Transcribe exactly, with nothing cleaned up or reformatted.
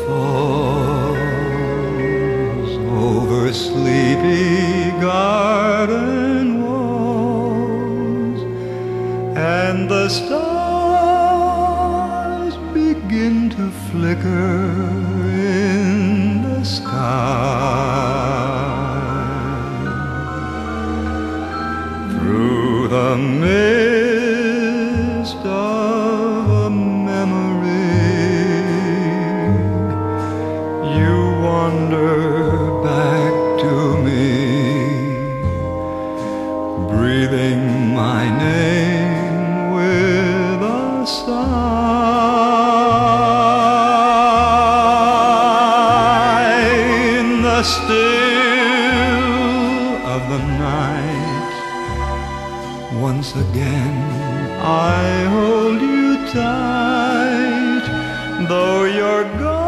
falls over sleepy garden walls, and the stars begin to flicker in the sky. Through the mist of a memory, you wander back to me, breathing my name with a sigh. In the still of the night, once again I hold you tight, though you're gone.